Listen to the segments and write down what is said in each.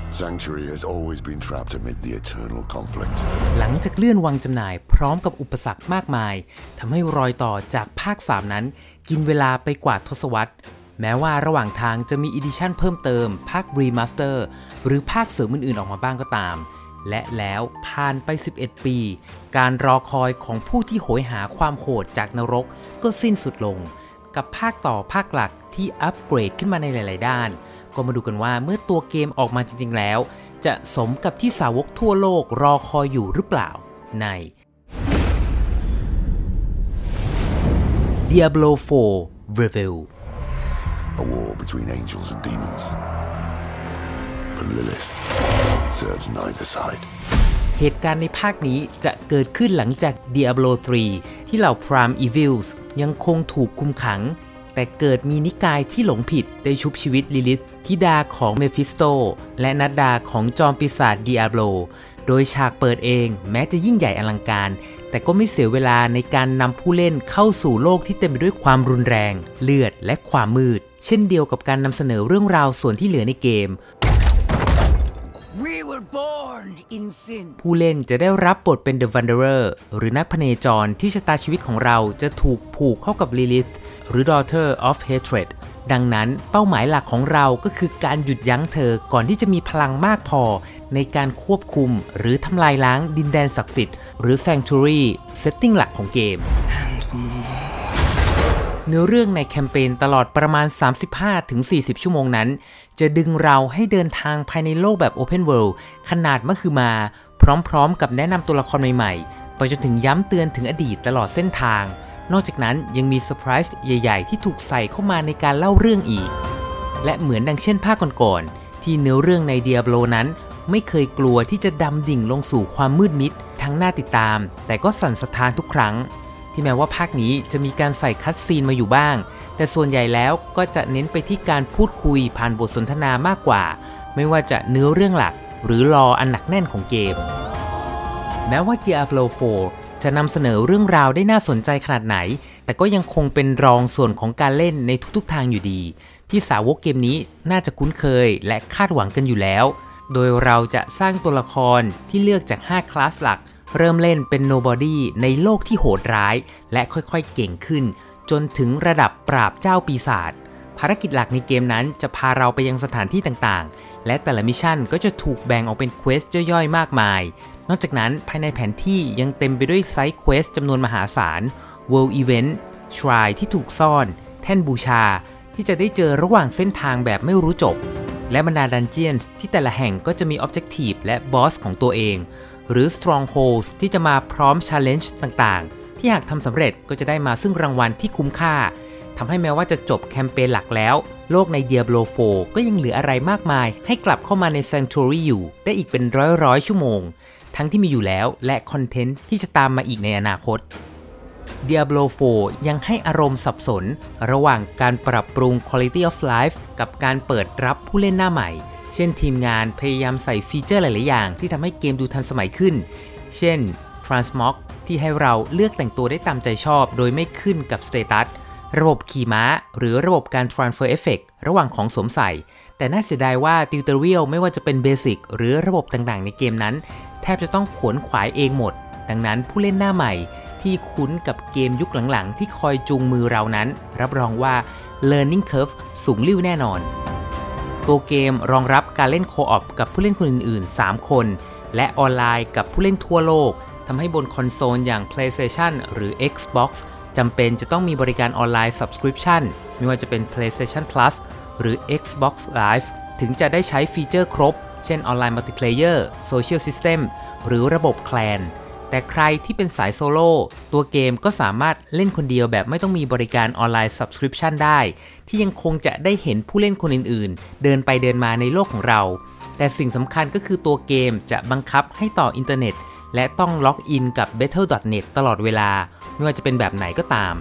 Sanctuary has always been trapped amid the eternal conflict. หลังจากเลื่อนวางจำหน่ายพร้อมกับอุปสรรคมากมายทำให้รอยต่อจากภาค 3 นั้นกินเวลาไปกว่าทศวรรษแม้ว่าระหว่างทางจะมีอีดิชั่นเพิ่มเติมภาครีมาสเตอร์หรือภาคเสริมอื่นๆออกมาบ้างก็ตามและแล้วผ่านไป11 ปีการรอคอยของผู้ที่โหยหาความโหดจากนรกก็สิ้นสุดลงกับภาคต่อภาคหลักที่อัปเกรดขึ้นมาในหลายๆด้านก็มาดูกันว่าเมื่อตัวเกมออกมาจริงๆแล้วจะสมกับที่สาวกทั่วโลกรอคอยอยู่หรือเปล่าใน Diablo 4 Reveal A war between angels and demons. But Lilith serves neither side. เหตุการณ์ในภาคนี้จะเกิดขึ้นหลังจาก Diablo 3 ที่เหล่า Prime Evils ยังคงถูกคุมขังแต่เกิดมีนิกายที่หลงผิดได้ชุบชีวิตลิลิธธิดาของเมฟิสโตและนัดดาของจอมปีศาจ Diablo โดยฉากเปิดเองแม้จะยิ่งใหญ่อลังการแต่ก็ไม่เสียเวลาในการนำผู้เล่นเข้าสู่โลกที่เต็มไปด้วยความรุนแรงเลือดและความมืดเช่นเดียวกับการนำเสนอเรื่องราวส่วนที่เหลือในเกม We were born in sin. ผู้เล่นจะได้รับบทเป็น The Wanderer หรือนักพเนจรที่ชะตาชีวิตของเราจะถูกผูกเข้ากับ Lilith หรือ Daughter of Hatred ดังนั้นเป้าหมายหลักของเราก็คือการหยุดยั้งเธอก่อนที่จะมีพลังมากพอในการควบคุมหรือทำลายล้างดินแดนศักดิ์สิทธิ์หรือ Sanctuary เซตติ้งหลักของเกมเนื้อเรื่องในแคมเปญตลอดประมาณ 35-40 ชั่วโมงนั้นจะดึงเราให้เดินทางภายในโลกแบบ Open World ขนาดมหึมาพร้อมๆกับแนะนำตัวละครใหม่ๆไปจนถึงย้ำเตือนถึงอดีตตลอดเส้นทางนอกจากนั้นยังมีเซอร์ไพรส์ใหญ่ๆที่ถูกใส่เข้ามาในการเล่าเรื่องอีกและเหมือนดังเช่นภาคก่อนๆที่เนื้อเรื่องใน Diablo นั้นไม่เคยกลัวที่จะดำดิ่งลงสู่ความมืดมิดทั้งน่าติดตามแต่ก็สั่นสะท้านทุกครั้งที่แม้ว่าภาคนี้จะมีการใส่คัตซีนมาอยู่บ้างแต่ส่วนใหญ่แล้วก็จะเน้นไปที่การพูดคุยผ่านบทสนทนามากกว่าไม่ว่าจะเนื้อเรื่องหลักหรือลออันหนักแน่นของเกมแม้ว่า Diablo 4 จะนำเสนอเรื่องราวได้น่าสนใจขนาดไหนแต่ก็ยังคงเป็นรองส่วนของการเล่นในทุกๆทางอยู่ดีที่สาวกเกมนี้น่าจะคุ้นเคยและคาดหวังกันอยู่แล้วโดยเราจะสร้างตัวละครที่เลือกจาก5คลาสหลักเริ่มเล่นเป็น Nobody ในโลกที่โหดร้ายและค่อยๆเก่งขึ้นจนถึงระดับปราบเจ้าปีศาจภารกิจหลักในเกมนั้นจะพาเราไปยังสถานที่ต่างๆและแต่ละมิชชั่นก็จะถูกแบ่งออกเป็นเควสย่อยๆมากมายนอกจากนั้นภายในแผนที่ยังเต็มไปด้วยไซด์เควสจำนวนมหาศาล World Event Shrine ที่ถูกซ่อนแท่นบูชาที่จะได้เจอระหว่างเส้นทางแบบไม่รู้จบและบรรดาดันเจียนที่แต่ละแห่งก็จะมี Objective และ Boss ของตัวเองหรือ Strongholds ที่จะมาพร้อม Challenge ต่างๆที่หากทำสำเร็จก็จะได้มาซึ่งรางวัลที่คุ้มค่าทำให้แม้ว่าจะจบแคมเปญหลักแล้วโลกใน Diablo 4 ก็ยังเหลืออะไรมากมายให้กลับเข้ามาใน Sanctuary อยู่ได้อีกเป็นร้อยชั่วโมงทั้งที่มีอยู่แล้วและคอนเทนต์ที่จะตามมาอีกในอนาคต Diablo 4 ยังให้อารมณ์สับสนระหว่างการปรับปรุง Quality of Life กับการเปิดรับผู้เล่นหน้าใหม่เช่นทีมงานพยายามใส่ฟีเจอร์หลายๆอย่างที่ทำให้เกมดูทันสมัยขึ้นเช่น Transmog ที่ให้เราเลือกแต่งตัวได้ตามใจชอบโดยไม่ขึ้นกับสเตตัสระบบขี่ม้าหรือระบบการ Transfer Effect ระหว่างของสวมใส่แต่น่าเสียดายว่าติวเตอรียลไม่ว่าจะเป็นเบสิกหรือระบบต่างๆในเกมนั้นแทบจะต้องขวนขวายเองหมดดังนั้นผู้เล่นหน้าใหม่ที่คุ้นกับเกมยุคหลังๆที่คอยจูงมือเรานั้นรับรองว่า Learning Curve สูงลิ่วแน่นอนตัวเกมรองรับการเล่นโคออปกับผู้เล่นคนอื่นๆ3คนและออนไลน์กับผู้เล่นทั่วโลกทำให้บนคอนโซลอย่าง PlayStation หรือ Xbox จำเป็นจะต้องมีบริการออนไลน์ Subscription ไม่ว่าจะเป็น PlayStation Plus หรือ Xbox Live ถึงจะได้ใช้ฟีเจอร์ครบเช่นออนไลน์ Multiplayer Social System หรือระบบแคลนแต่ใครที่เป็นสายโซโล่ตัวเกมก็สามารถเล่นคนเดียวแบบไม่ต้องมีบริการออนไลน์ Subscription ได้ที่ยังคงจะได้เห็นผู้เล่นคนอื่นๆเดินไปเดินมาในโลกของเราแต่สิ่งสำคัญก็คือตัวเกมจะบังคับให้ต่ออินเทอร์เน็ตและต้องล็อกอินกับ Battle.net ตลอดเวลาไม่ว่าจะเป็นแบบไหนก็ตาม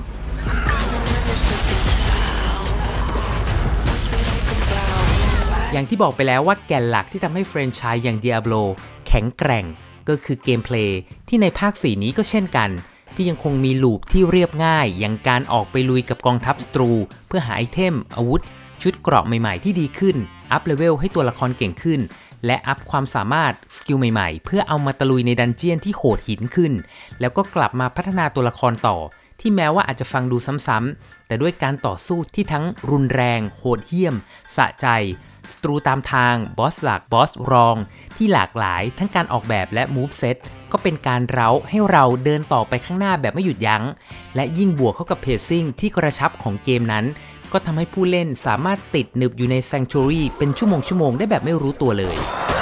อย่างที่บอกไปแล้วว่าแก่นหลักที่ทำให้แฟรนไชส์อย่าง Diablo แข็งแกร่งก็คือเกมเพลย์ที่ในภาค 4 นี้ก็เช่นกันที่ยังคงมีลูปที่เรียบง่ายอย่างการออกไปลุยกับกองทัพศัตรูเพื่อหาไอเทมอาวุธชุดเกราะใหม่ๆที่ดีขึ้นอัพเลเวลให้ตัวละครเก่งขึ้นและอัพความสามารถสกิลใหม่ๆเพื่อเอามาตะลุยในดันเจียนที่โหดหินขึ้นแล้วก็กลับมาพัฒนาตัวละครต่อที่แม้ว่าอาจจะฟังดูซ้ำๆแต่ด้วยการต่อสู้ที่ทั้งรุนแรงโหดเหี้ยมสะใจศัตรูตามทางบอสหลักบอสรองที่หลากหลายทั้งการออกแบบและมูฟเซตก็เป็นการเร้าให้เราเดินต่อไปข้างหน้าแบบไม่หยุดยั้งและยิ่งบวกเข้ากับเพซซิ่งที่กระชับของเกมนั้นก็ทำให้ผู้เล่นสามารถติดหนึบอยู่ใน Sanctuary เป็นชั่วโมงได้แบบไม่รู้ตัวเลย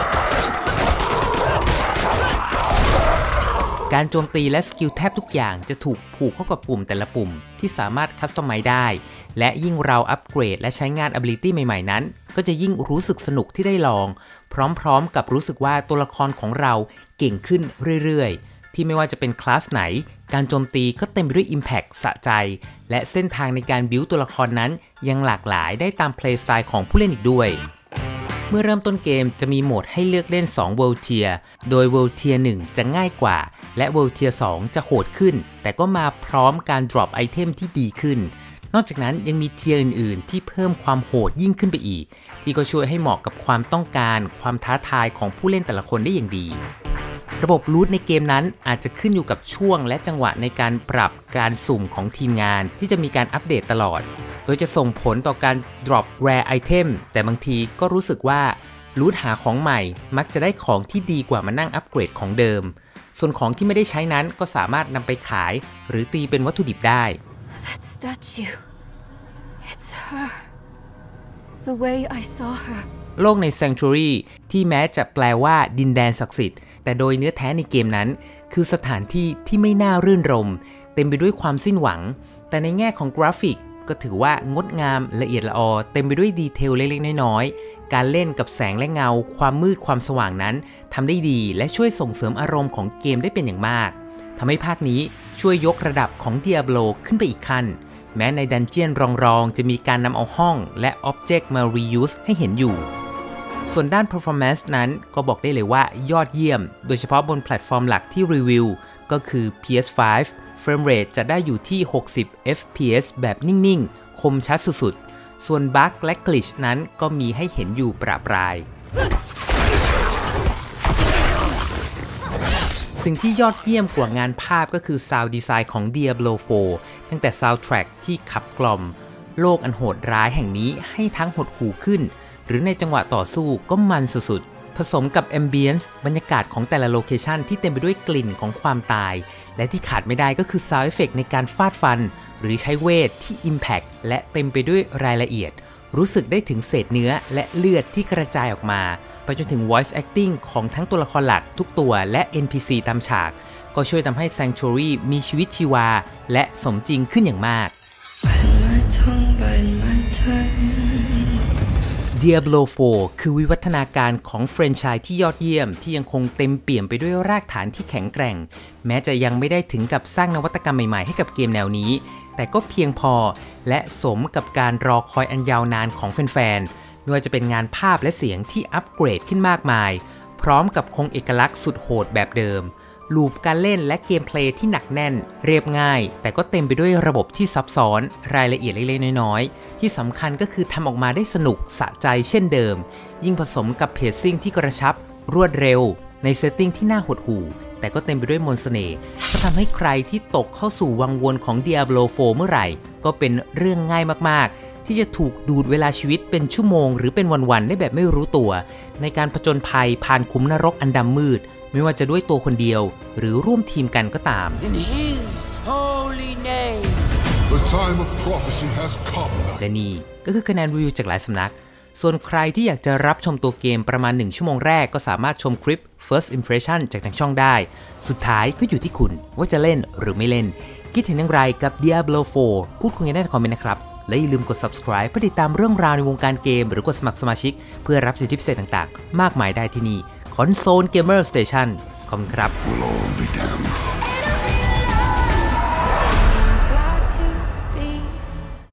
การโจมตีและสกิลแทบทุกอย่างจะถูกผูกเข้ากับปุ่มแต่ละปุ่มที่สามารถคัสตอมไมซ์ได้และยิ่งเราอัปเกรดและใช้งาน ability ใหม่ๆนั้นก็จะยิ่งรู้สึกสนุกที่ได้ลองพร้อมๆกับรู้สึกว่าตัวละครของเราเก่งขึ้นเรื่อยๆที่ไม่ว่าจะเป็นคลาสไหนการโจมตีก็เต็มไปด้วย Impact สะใจและเส้นทางในการบิวตัวละครนั้นยังหลากหลายได้ตาม play style ของผู้เล่นอีกด้วยเมื่อเริ่มต้นเกมจะมีโหมดให้เลือกเล่น2 World Tier โดย World Tier 1 จะง่ายกว่าและ World Tier 2 จะโหดขึ้นแต่ก็มาพร้อมการ drop ไอเทมที่ดีขึ้นนอกจากนั้นยังมีเทียร์อื่นๆที่เพิ่มความโหดยิ่งขึ้นไปอีกที่ก็ช่วยให้เหมาะกับความต้องการความท้าทายของผู้เล่นแต่ละคนได้อย่างดีระบบลูทในเกมนั้นอาจจะขึ้นอยู่กับช่วงและจังหวะในการปรับการสุ่มของทีมงานที่จะมีการอัปเดตตลอดโดยจะส่งผลต่อการ drop rare item แต่บางทีก็รู้สึกว่าลูทหาของใหม่มักจะได้ของที่ดีกว่ามานั่งอัปเกรดของเดิมส่วนของที่ไม่ได้ใช้นั้นก็สามารถนำไปขายหรือตีเป็นวัตถุดิบได้ That statue. It's her. The way I saw her. โลกใน Sanctuary ที่แม้จะแปลว่าดินแดนศักดิ์สิทธิ์แต่โดยเนื้อแท้ในเกมนั้นคือสถานที่ที่ไม่น่ารื่นรมเต็มไปด้วยความสิ้นหวังแต่ในแง่ของกราฟิกก็ถือว่างดงามละเอียดละออเต็มไปด้วยดีเทลเล็กๆน้อยๆการเล่นกับแสงและเงาความมืดความสว่างนั้นทำได้ดีและช่วยส่งเสริมอารมณ์ของเกมได้เป็นอย่างมากทำให้ภาคนี้ช่วยยกระดับของ Diablo ขึ้นไปอีกขั้นแม้ในดันเจียนรองๆจะมีการนำเอาห้องและ Object มา reuse ให้เห็นอยู่ส่วนด้าน performance นั้นก็บอกได้เลยว่ายอดเยี่ยมโดยเฉพาะบนแพลตฟอร์มหลักที่รีวิวก็คือ PS5 frame rate จะได้อยู่ที่60 fps แบบนิ่งๆคมชัดสุดๆส่วนบั๊กและ glitch นั้นก็มีให้เห็นอยู่ประปรายสิ่งที่ยอดเยี่ยมกว่างานภาพก็คือ Sound Design ของ Diablo 4 ตั้งแต่ Soundtrack ที่ขับกล่อมโลกอันโหดร้ายแห่งนี้ให้ทั้งหดหู่ขึ้นหรือในจังหวะต่อสู้ก็มันสุดๆผสมกับ Ambience บรรยากาศของแต่ละโลเคชันที่เต็มไปด้วยกลิ่นของความตายและที่ขาดไม่ได้ก็คือ Sound Effect ในการฟาดฟันหรือใช้เวทที่ Impact และเต็มไปด้วยรายละเอียดรู้สึกได้ถึงเศษเนื้อและเลือดที่กระจายออกมาไปจนถึง voice acting ของทั้งตัวละครหลักทุกตัวและ NPC ตามฉากก็ช่วยทำให้ Sanctuary มีชีวิตชีวาและสมจริงขึ้นอย่างมาก Diablo 4 คือวิวัฒนาการของแฟรนไชส์ที่ยอดเยี่ยมที่ยังคงเต็มเปี่ยมไปด้วยรากฐานที่แข็งแกร่งแม้จะยังไม่ได้ถึงกับสร้างนวัตกรรมใหม่ๆให้กับเกมแนวนี้แต่ก็เพียงพอและสมกับการรอคอยอันยาวนานของแฟนๆไม่ว่าจะเป็นงานภาพและเสียงที่อัปเกรดขึ้นมากมายพร้อมกับคงเอกลักษณ์สุดโหดแบบเดิมลูปการเล่นและเกมเพลย์ที่หนักแน่นเรียบง่ายแต่ก็เต็มไปด้วยระบบที่ซับซ้อนรายละเอียดเล็กๆน้อยๆที่สำคัญก็คือทำออกมาได้สนุกสะใจเช่นเดิมยิ่งผสมกับเพจซิ่งที่กระชับรวดเร็วในเซตติ้งที่น่าหดหู่แต่ก็เต็มไปด้วยมนต์เสน่ห์ก็ทำให้ใครที่ตกเข้าสู่วังวนของ Diablo 4 เมื่อไหร่ก็เป็นเรื่องง่ายมากๆที่จะถูกดูดเวลาชีวิตเป็นชั่วโมงหรือเป็นวันๆได้แบบไม่รู้ตัวในการผจญภัยผ่านขุมนรกอันดำมืดไม่ว่าจะด้วยตัวคนเดียวหรือร่วมทีมกันก็ตาม In His holy name. The time of prophecy has come. และนี่ก็คือคะแนนรีวิวจากหลายสำนักส่วนใครที่อยากจะรับชมตัวเกมประมาณ1ชั่วโมงแรกก็สามารถชมคลิป First Impression จากทางช่องได้สุดท้ายก็อยู่ที่คุณว่าจะเล่นหรือไม่เล่นคิดเห็นอย่างไรกับ Diablo 4 พูดคุยกันได้ในคอมเมนต์นะครับและอย่าลืมกด subscribe เพื่อติดตามเรื่องราวในวงการเกมหรือกดสมัครสมาชิกเพื่อรับสิทธิพิเศษต่างๆมากมายได้ที่นี่Console Gamer Station ขอบคุณครับ We'll all be damned.